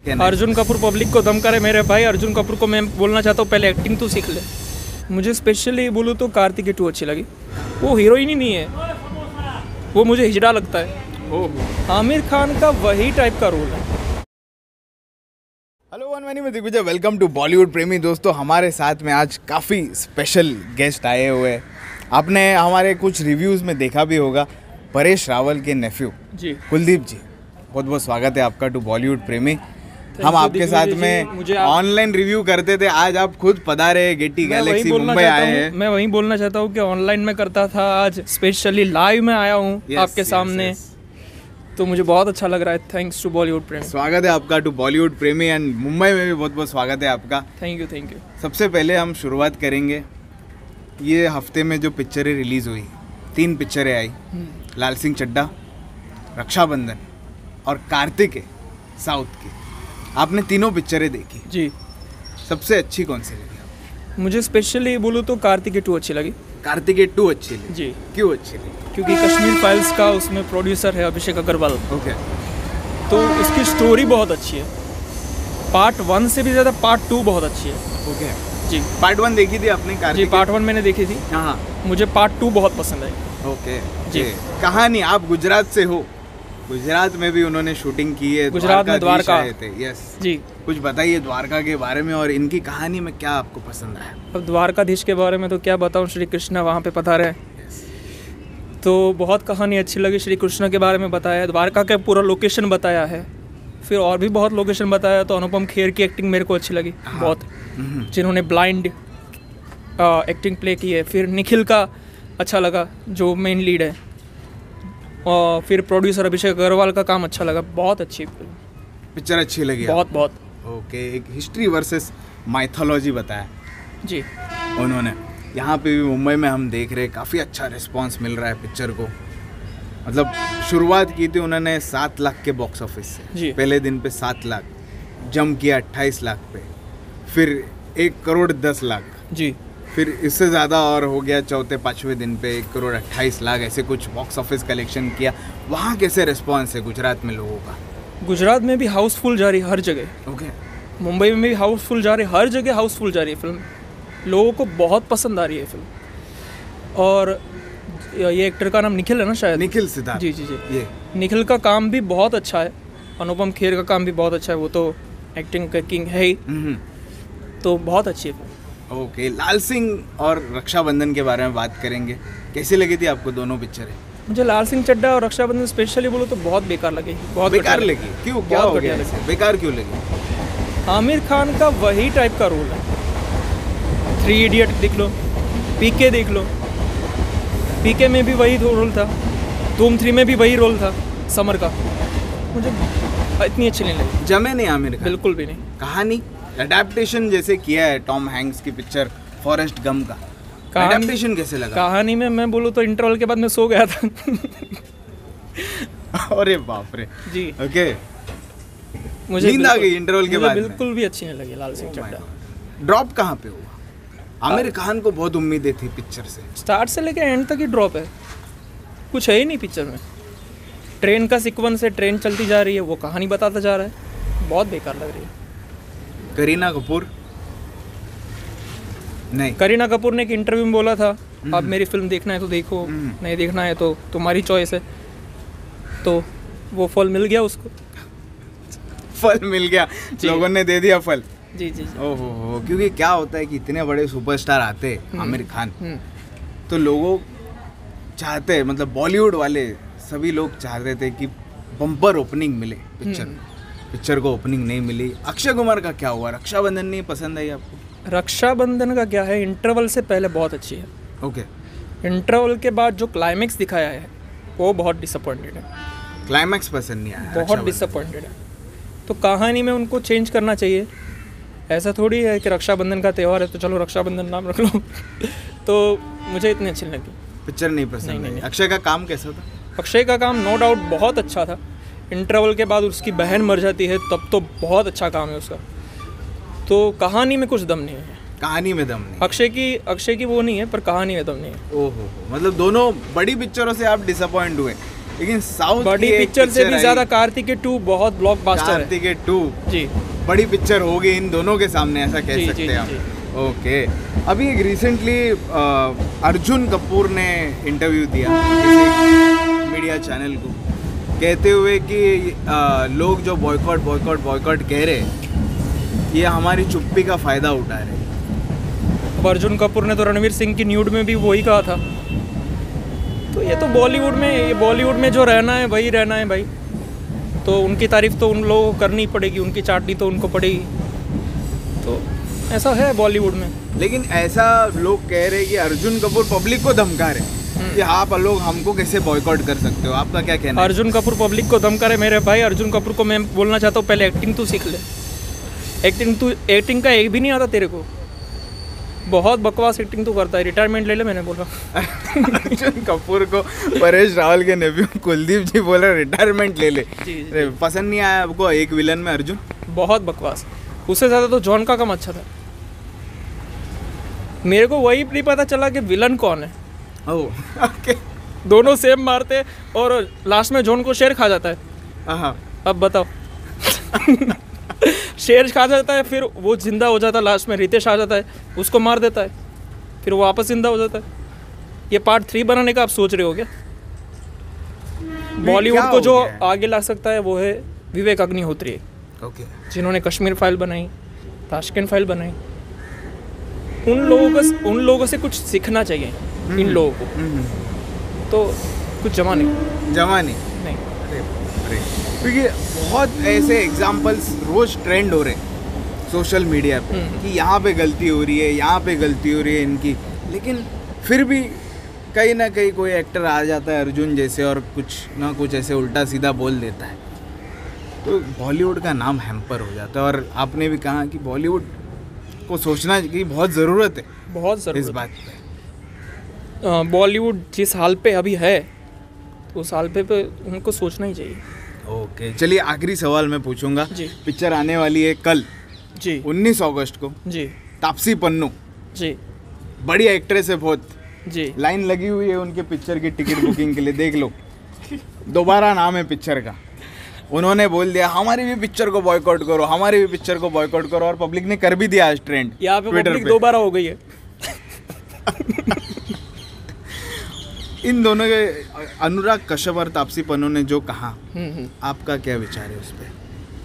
Arjun Kapoor public को दम करे मेरे भाई। अर्जुन कपूर को मैं बोलना चाहता हूँ पहले एक्टिंग तो सीख ले। मुझे स्पेशली बोलूँ तो कार्तिकेय 2 अच्छी लगी। वो हीरोइन ही नहीं है, वो मुझे हिजड़ा लगता है। आमिर खान का वही टाइप का रोल है। हेलो वन मैनी में दिग्विजय, वेलकम टू बॉलीवुड प्रेमी। दोस्तों हमारे साथ में आज काफ़ी स्पेशल गेस्ट आए हुए हैं। आपने हमारे कुछ रिव्यूज़ में देखा भी होगा, परेश रावल के नेफ्यू जी कुलदीप जी, बहुत बहुत स्वागत है आपका टू बॉलीवुड प्रेमी। हम आपके साथ में ऑनलाइन रिव्यू करते थे, आज आप खुद पधारे गेटी गैलेक्सी मुंबई आए हैं। मैं वही बोलना चाहता हूँ कि ऑनलाइन में करता था, आज स्पेशली लाइव में आया हूँ आपके सामने। तो मुझे बहुत अच्छा लग रहा है। थैंक्स टू बॉलीवुड प्रेमी। स्वागत है आपका टू बॉलीवुड प्रेमी एंड मुंबई में भी बहुत बहुत स्वागत है आपका। Thank you. सबसे पहले हम शुरुआत करेंगे, ये हफ्ते में जो पिक्चरें रिलीज़ हुई, 3 पिक्चरें आई, लाल सिंह चड्ढा, रक्षाबंधन और कार्तिकेय साउथ की। आपने तीनों पिक्चरें देखी जी, सबसे अच्छी कौन सी लगी आपको? मुझे स्पेशली बोलूँ तो कार्तिकेय 2 अच्छी लगी। कार्तिकेय 2 अच्छी लगी जी। क्यों अच्छी लगी? क्योंकि कश्मीर फाइल्स का उसमें प्रोड्यूसर है अभिषेक अग्रवाल। ओके। तो उसकी स्टोरी बहुत अच्छी है। पार्ट 1 से भी ज़्यादा पार्ट 2 बहुत अच्छी है। ओके जी। पार्ट 1 देखी थी आपने? जी, पार्ट 1 मैंने देखी थी। हाँ, मुझे पार्ट 2 बहुत पसंद आई। ओके जी। कहानी, आप गुजरात से हो, गुजरात में भी उन्होंने शूटिंग की है, गुजरात में द्वारका थे। यस जी। कुछ बताइए द्वारका के बारे में और इनकी कहानी में क्या आपको पसंद आया? अब द्वारकाधीश के बारे में तो क्या बताऊँ, श्री कृष्ण वहाँ पे पधारे हैं। तो बहुत कहानी अच्छी लगी। श्री कृष्ण के बारे में बताया, द्वारका का पूरा लोकेशन बताया है, फिर और भी बहुत लोकेशन बताया। तो अनुपम खेर की एक्टिंग मेरे को अच्छी लगी बहुत, जिन्होंने ब्लाइंड एक्टिंग प्ले की है। फिर निखिल का अच्छा लगा जो मेन लीड है, और फिर प्रोड्यूसर अभिषेक अग्रवाल का काम अच्छा लगा। बहुत अच्छी पिक्चर अच्छी लगी बहुत। ओके। एक हिस्ट्री वर्सेस माइथोलॉजी बताया जी उन्होंने। यहाँ पे भी मुंबई में हम देख रहे हैं काफ़ी अच्छा रिस्पांस मिल रहा है पिक्चर को। मतलब शुरुआत की थी उन्होंने 7 लाख के बॉक्स ऑफिस से, पहले दिन पे 7 लाख, जम किया 28 लाख पे, फिर 1 करोड़ 10 लाख जी, फिर इससे ज़्यादा और हो गया चौथे 5वें दिन पे 1 करोड़ 28 लाख, ऐसे कुछ बॉक्स ऑफिस कलेक्शन किया। वहाँ कैसे रिस्पॉन्स है गुजरात में लोगों का? गुजरात में भी हाउसफुल जा रही है हर जगह। ओके। मुंबई में भी हाउसफुल जा रही है, हर जगह हाउसफुल जा रही है फिल्म। लोगों को बहुत पसंद आ रही है फिल्म। और ये एक्टर का नाम निखिल है ना शायद? निखिल सिद्धार्थ। जी। ये निखिल का काम भी बहुत अच्छा है। अनुपम खेर का काम भी बहुत अच्छा है, वो तो एक्टिंग का किंग है ही। तो बहुत अच्छी है फिल्म। ओके। लाल सिंह और रक्षाबंधन के बारे में बात करेंगे, कैसी लगी थी आपको दोनों पिक्चरें? मुझे लाल सिंह चड्ढा और रक्षाबंधन स्पेशली बोलो तो बहुत बेकार लगी। बहुत बेकार लगी? क्यों, क्या हो गया? बेकार क्यों लगी? आमिर खान का वही टाइप का रोल है। 3 इडियट देख लो, पीके देख लो, पीके में भी वही रोल था, धूम 3 में भी वही रोल था समर का। मुझे इतनी अच्छी नहीं लगी। जमे नहीं आमिर खान? बिल्कुल भी नहीं। कहानी अडेप्टेशन जैसे किया है टॉम हैंक्स की पिक्चर फॉरेस्ट गम का, अडेप्टेशन कैसे लगा? कहानी में मैं बोलूँ तो इंटरवल के बाद मैं सो गया था। अरे बाप रे जी। ओके। मुझे नींद आ गई इंटरवल के बाद? बिल्कुल भी अच्छी नहीं लगी लाल सिंह चड्ढा। ड्रॉप कहाँ पे हुआ? आमिर खान को बहुत उम्मीदें थी पिक्चर से, स्टार्ट से लेकर एंड तक ही ड्रॉप है, कुछ है ही नहीं पिक्चर में। ट्रेन का सीक्वेंस है, ट्रेन चलती जा रही है, वो कहानी बताता जा रहा है, बहुत बेकार लग रही है। करीना कपूर नहीं, करीना कपूर ने एक इंटरव्यू में बोला था, आप मेरी फिल्म देखना है तो देखो, नहीं देखना है तो तुम्हारी चॉइस है। तो वो फल मिल गया उसको। फल मिल गया, लोगों ने दे दिया फल। जी। ओहो। क्योंकि क्या होता है कि इतने बड़े सुपरस्टार आते आमिर खान, तो लोगों चाहते हैं, मतलब बॉलीवुड वाले सभी लोग चाहते थे कि बम्पर ओपनिंग मिले पिक्चर को ओपनिंग नहीं मिली। अक्षय कुमार का क्या हुआ? रक्षाबंधन नहीं पसंद आई आपको? रक्षाबंधन का क्या है, इंटरवल से पहले बहुत अच्छी है। ओके। इंटरवल के बाद जो क्लाइमैक्स दिखाया है वो बहुत डिसअपॉइंटेड है। क्लाइमैक्स पसंद नहीं आया? बहुत डिसअपॉइंटेड है। तो कहानी में उनको चेंज करना चाहिए। ऐसा थोड़ी है कि रक्षाबंधन का त्यौहार है तो चलो रक्षाबंधन नाम रख लो। तो मुझे इतनी अच्छी लगी पिक्चर। नहीं पसंद? नहीं। अक्षय का काम कैसा था? अक्षय का काम नो डाउट बहुत अच्छा था। इंटरवल के बाद उसकी बहन मर जाती है तब तो बहुत अच्छा काम है उसका। तो कहानी में कुछ दम नहीं है। कहानी में दम नहीं? अक्षय की वो नहीं है, पर कहानी में दम नहीं है। ओहो। मतलब दोनों बड़ी पिक्चरों से आप डिसअपॉइंट हुए? लेकिन साउथ बड़ी पिक्चर से भी ज्यादा कार्तिकेय 2 बहुत ब्लॉकबस्टर है। कार्तिकेय 2 जी बड़ी पिक्चर होगी इन दोनों के सामने, ऐसा कह सकते हैं हम। ओके, अभी एक रिसेंटली अर्जुन कपूर ने इंटरव्यू दिया किसी मीडिया चैनल को, कहते हुए कि लोग जो बॉयकॉट कह रहे, ये हमारी चुप्पी का फ़ायदा उठा रहे। अब अर्जुन कपूर ने तो रणवीर सिंह की न्यूड में भी वही कहा था। तो ये तो बॉलीवुड में जो रहना है वही रहना है भाई। तो उनकी तारीफ तो उन लोगों को करनी पड़ेगी, उनकी चाटनी तो उनको पड़ेगी। तो ऐसा है बॉलीवुड में। लेकिन ऐसा लोग कह रहे हैं कि अर्जुन कपूर पब्लिक को धमका रहे कि आप लोग हमको कैसे बॉयकॉट कर सकते हो, आपका क्या कहना है? अर्जुन कपूर पब्लिक को धमका रहे? मेरे भाई अर्जुन कपूर को मैं बोलना चाहता हूँ, पहले एक्टिंग तू सीख ले। एक्टिंग का एक भी नहीं आता तेरे को, बहुत बकवास एक्टिंग तो करता है। रिटायरमेंट ले ले, मैंने बोला। अर्जुन कपूर को परेश रावल के नेफ्यू कुलदीप जी बोल रहे रिटायरमेंट ले ले। जी। पसंद नहीं आया आपको एक विलन में अर्जुन? बहुत बकवास। उससे ज़्यादा तो जॉन का कम अच्छा था। मेरे को वही नहीं पता चला कि विलन कौन है। Oh okay. दोनों सेम मारते और लास्ट में जॉन को शेर खा जाता है। हाँ, अब बताओ। शेर खा जाता है, फिर वो जिंदा हो जाता है। लास्ट में रितेश आ जाता है, उसको मार देता है, फिर वो वापस जिंदा हो जाता है। ये पार्ट 3 बनाने का आप सोच रहे हो क्या? बॉलीवुड को जो आगे ला सकता है वो है विवेक अग्निहोत्री। ओके। जिन्होंने कश्मीर फाइल बनाई, ताशकंद फाइल बनाई। उन लोगों से कुछ सीखना चाहिए इन लोगों को। तो कुछ जमा नहीं। क्योंकि बहुत ऐसे एग्जाम्पल्स रोज ट्रेंड हो रहे हैं सोशल मीडिया पे कि यहाँ पे गलती हो रही है, यहाँ पे गलती हो रही है इनकी, लेकिन फिर भी कहीं ना कहीं कोई एक्टर आ जाता है अर्जुन जैसे और कुछ ना कुछ ऐसे उल्टा सीधा बोल देता है, तो बॉलीवुड का नाम हैम्पर हो जाता है। और आपने भी कहा कि बॉलीवुड को सोचना की बहुत ज़रूरत है इस बात पे। बॉलीवुड जिस हाल पे अभी है, तो उस हाल पे उनको सोचना ही चाहिए। ओके, चलिए आखिरी सवाल मैं पूछूंगा। पिक्चर आने वाली है कल जी 19 अगस्त को जी। तापसी पन्नू जी, बड़ी एक्ट्रेस है बहुत जी, लाइन लगी हुई है उनके पिक्चर की टिकट बुकिंग के लिए। देख लो, दोबारा नाम है पिक्चर का। उन्होंने बोल दिया हमारी भी पिक्चर को बॉयकॉट करो, हमारी भी पिक्चर को बॉयकॉट करो, और पब्लिक ने कर भी दिया आज ट्रेंड। यहाँ पे पब्लिक दोबारा हो गई है। इन दोनों के, अनुराग कश्यप और तापसी पन्नू ने जो कहा, आपका क्या विचार है उस पर?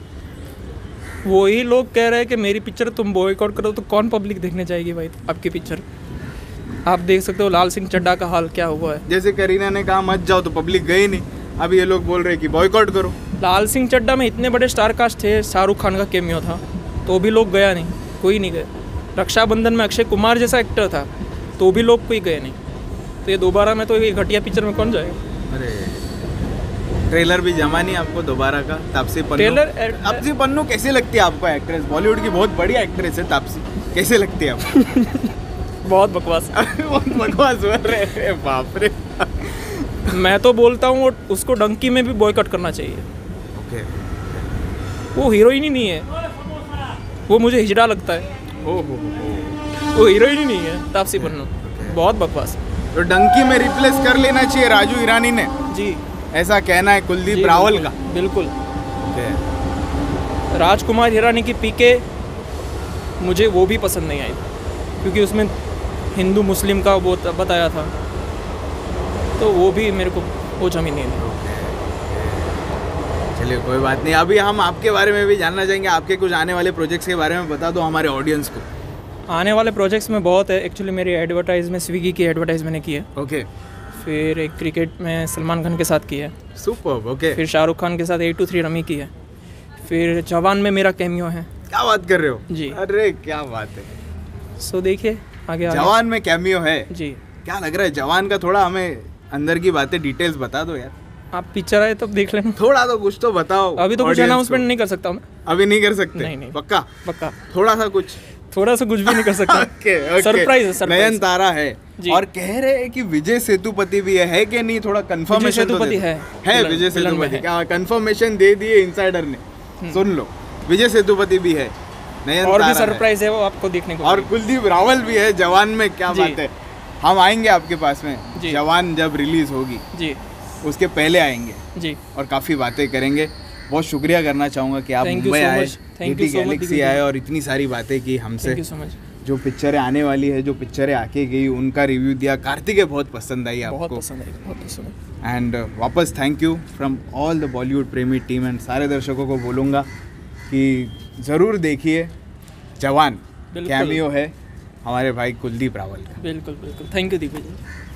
वही लोग कह रहे हैं कि मेरी पिक्चर तुम बॉयकॉट करो, तो कौन पब्लिक देखने जाएगी भाई आपकी पिक्चर? आप देख सकते हो लाल सिंह चड्ढा का हाल क्या हुआ है। जैसे करीना ने कहा मत जाओ, तो पब्लिक गई नहीं। अब ये लोग बोल रहे हैं कि बॉयकॉट करो। लाल सिंह चड्ढा में इतने बड़े स्टार कास्ट थे, शाहरुख खान का कैमियो था, तो भी लोग गया नहीं, कोई नहीं गए। रक्षाबंधन में अक्षय कुमार जैसा एक्टर था, तो भी लोग कोई गए नहीं। तो ये दोबारा में, तो ये घटिया पिक्चर में कौन जाएगा? अरे ट्रेलर भी जमा नहीं आपको दोबारा का? तापसी पन्नू कैसे लगती है आपको एक्ट्रेस? बॉलीवुड की बहुत बड़ी एक्ट्रेस है तापसी, कैसे लगती है आपको? बहुत बकवास। बहुत बकवास हो रहे हैं, बाप रे। मैं तो बोलता हूँ उसको डंकी में भी बॉयकॉट करना चाहिए। ओके। वो हीरोइन ही नहीं है, वो मुझे हिजड़ा लगता है। वो हीरोइन ही नहीं है तापसी पन्नू, बहुत बकवास। तो डंकी में रिप्लेस कर लेना चाहिए राजू ईरानी ने जी, ऐसा कहना है कुलदीप रावल का। बिल्कुल। राजकुमार हिरानी की पीके मुझे वो भी पसंद नहीं आई, क्योंकि उसमें हिंदू मुस्लिम का वो बताया था, तो वो भी मेरे को वो जमी नहीं है। चलिए कोई बात नहीं, अभी हम आपके बारे में भी जानना चाहेंगे। आपके कुछ आने वाले प्रोजेक्ट्स के बारे में बता दो हमारे ऑडियंस को। आने वाले प्रोजेक्ट्स में बहुत है एक्चुअली। मेरी एडवर्टाइज में स्विगी की एडवर्टाइज मैंने की है। ओके। फिर एक क्रिकेट में सलमान खान के साथ की है। सुपर। ओके। फिर शाहरुख खान के साथ 823 रमी की है। फिर जवान में मेरा कैमियो है। क्या बात कर रहे हो जी? अरे क्या बात है। सो देखिए आगे जवान में कैमियो है जी। क्या लग रहा है जवान का? थोड़ा हमें अंदर की बातें डिटेल्स बता दो यार। आप पिक्चर आए तब देख लेना। थोड़ा तो कुछ तो बताओ। अभी तो कुछ अनाउंसमेंट नहीं कर सकता मैं। अभी नहीं कर सकते? नहीं। पक्का? पक्का। थोड़ा सा कुछ भी नहीं कर सकता। सरप्राइज है। नयन तारा है और कह रहे हैं कि विजय सेतुपति भी है कि नहीं? थोड़ा कंफर्मेशन सेतुपति है विजय सेतुपति का कंफर्मेशन दे दिए इनसाइडर ने। सुन लो, विजय सेतुपति भी है, नयन और तारा भी सरप्राइज है वो आपको देखने को। और कुलदीप रावल भी है जवान में। क्या बात है। हम आएंगे आपके पास में जवान जब रिलीज होगी जी। उसके पहले आएंगे जी, और काफ़ी बातें करेंगे। बहुत शुक्रिया करना चाहूँगा कि आप मुंबई आए, एटी गैलेक्सी आए और इतनी सारी बातें की हमसे। Thank you so much. जो पिक्चरें आने वाली है, जो पिक्चरें आके गई, उनका रिव्यू दिया। कार्तिक बहुत पसंद आई आपको? बहुत पसंद आई, बहुत पसंद आई। एंड वापस thank you from all the Bollywood प्रेमी टीम एंड सारे दर्शकों को बोलूँगा कि ज़रूर देखिए जवान, कैमियो है हमारे भाई कुलदीप रावल का। बिल्कुल बिल्कुल, थैंक यू दीपक जी।